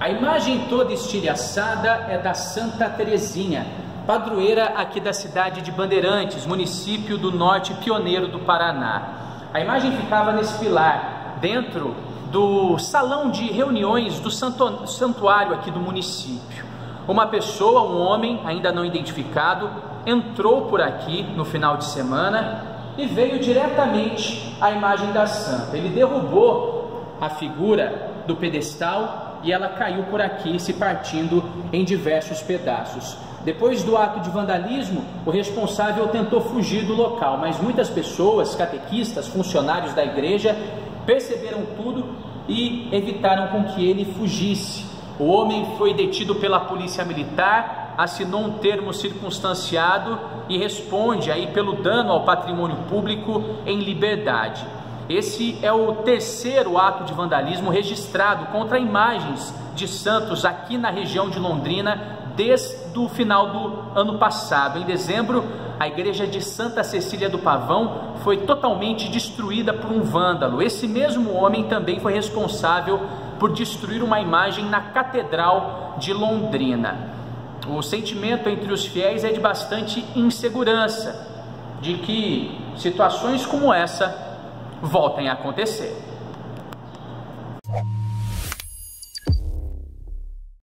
A imagem toda estilhaçada é da Santa Terezinha, padroeira aqui da cidade de Bandeirantes, município do norte pioneiro do Paraná. A imagem ficava nesse pilar, dentro do salão de reuniões do santuário aqui do município. Uma pessoa, um homem ainda não identificado, entrou por aqui no final de semana e veio diretamente à imagem da santa. Ele derrubou a figura do pedestal e ela caiu por aqui, se partindo em diversos pedaços. Depois do ato de vandalismo, o responsável tentou fugir do local, mas muitas pessoas, catequistas, funcionários da igreja, perceberam tudo e evitaram com que ele fugisse. O homem foi detido pela polícia militar, assinou um termo circunstanciado e responde aí pelo dano ao patrimônio público em liberdade. Esse é o terceiro ato de vandalismo registrado contra imagens de santos aqui na região de Londrina desde o final do ano passado. Em dezembro, a igreja de Santa Cecília do Pavão foi totalmente destruída por um vândalo. Esse mesmo homem também foi responsável por destruir uma imagem na Catedral de Londrina. O sentimento entre os fiéis é de bastante insegurança, de que situações como essa voltem a acontecer.